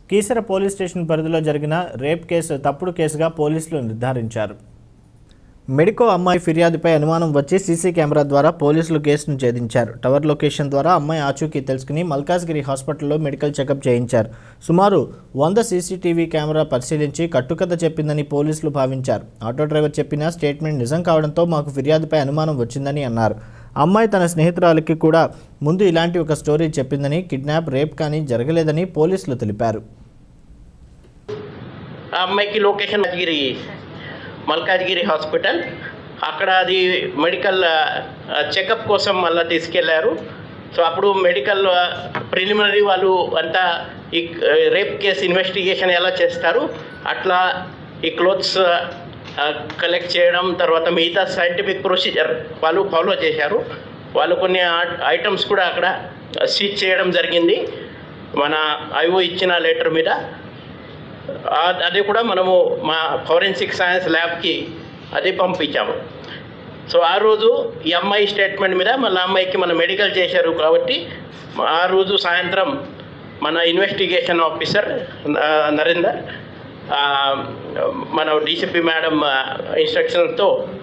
Keesara police station పరిధిలో జరిగిన rape case తప్పుడు కేసుగా పోలీసులు నిర్ధారించారు. మెడికో అమ్మాయి ఫిర్యాదుపై అనుమానం వచ్చి సీసీ కెమెరా ద్వారా పోలీసులు కేసును ఛేదించారు. టవర్ లొకేషన్ ద్వారా అమ్మాయి ఆచూకీ తెలుసుకుని మల్కాజ్గిరి హాస్పిటల్లో మెడికల్ చెకప్ చేయించారు. సుమారు 100 సీసీటీవీ కెమెరా పరిశీలించి కట్టుకథ చెప్పిందని పోలీసులు భావించారు. ఆటో డ్రైవర్ చెప్పిన స్టేట్మెంట్ నిజం కావడంతో మాకు ఫిర్యాదుపై అనుమానం వచ్చిందని అన్నారు. అమ్మాయి తన స్నేహితురాలికి కూడా ముందు ఇలాంటి ఒక స్టోరీ చెప్పిందని, కిడ్నాప్, రేప్ కానీ జరగలేదని పోలీసులు తెలిపారు. అమ్మాయికి లొకేషన్ మల్కాజ్గిరి హాస్పిటల్, అక్కడ అది మెడికల్ చెకప్ కోసం మళ్ళీ తీసుకెళ్లారు. సో అప్పుడు మెడికల్ ప్రిలిమినరీ వాళ్ళు అంతా ఈ రేప్ కేసు ఇన్వెస్టిగేషన్ ఎలా చేస్తారు అట్లా ఈ క్లోత్స్ కలెక్ట్ చేయడం, తర్వాత మిగతా సైంటిఫిక్ ప్రొసీజర్ వాళ్ళు ఫాలో చేశారు. వాళ్ళు కొన్ని ఐటమ్స్ కూడా అక్కడ సీజ్ చేయడం జరిగింది మన ఐఓ ఇచ్చిన లెటర్ మీద. అది కూడా మనము మా ఫోరెన్సిక్ సైన్స్ ల్యాబ్కి అది పంపించాము. సో ఆ రోజు ఈ అమ్మాయి స్టేట్మెంట్ మీద మళ్ళీ అమ్మాయికి మనం మెడికల్ చేశారు కాబట్టి ఆ రోజు సాయంత్రం మన ఇన్వెస్టిగేషన్ ఆఫీసర్ నరేందర్ మన డీసీపీ మేడం ఇన్స్ట్రక్షన్తో